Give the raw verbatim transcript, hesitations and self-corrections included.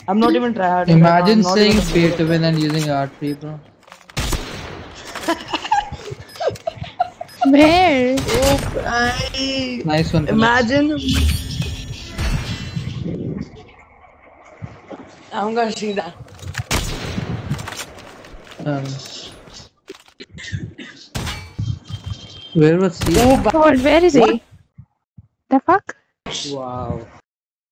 I'm not even tryharding. Imagine saying pay to win and using R three, bro. Where? Oh, I... Nice one. Imagine. I'm gonna see that. Um, where was he? Oh, God, where is what? he? The fuck? Wow.